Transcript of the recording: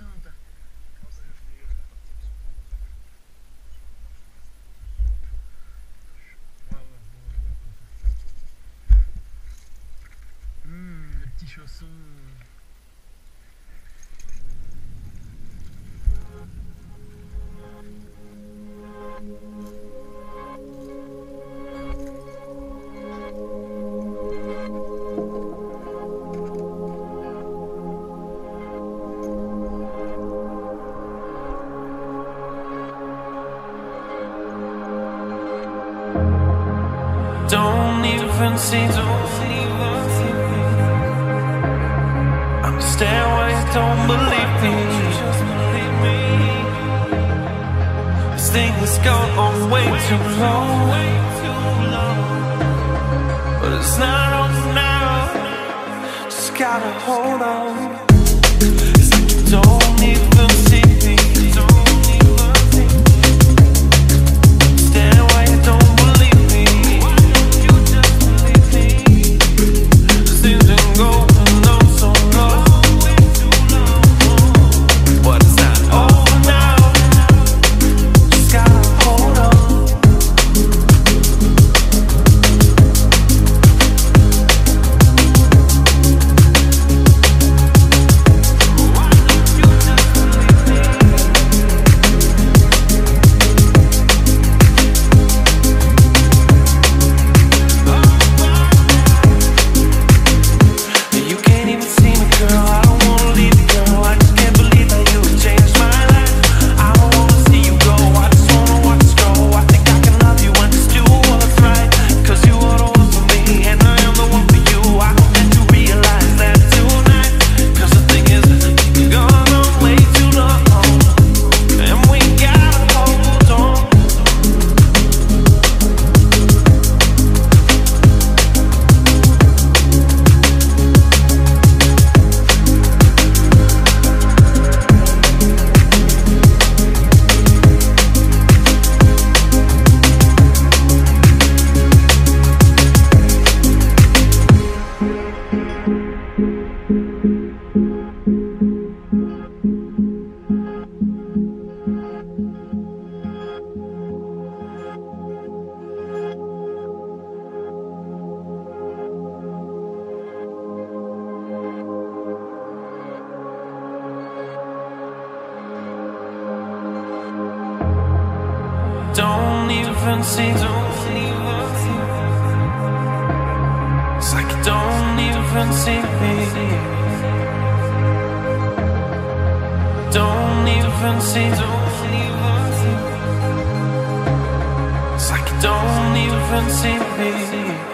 Santa. Le petit chausson. Don't even seem to understand why you don't believe me. This thing has gone on way too long, but it's not on now. Just gotta hold on. It's like you don't even see me. Understand why you don't believe me. This thing's been going on so long, but it's not over now. Just gotta hold on. You can't even see me, girl. I don't wanna leave you, girl. I just can't believe that you have changed my life. I don't wanna see you go. I just wanna watch us go. I think I can love you and just do what's right. 'Cause you are the one for me, and I am the one for you. I hope that you realize that tonight. 'Cause the thing is, you've gone on way too long, and we gotta hold on. Don't even see. It's like you don't even see me. Don't even see. It's like you don't even see me.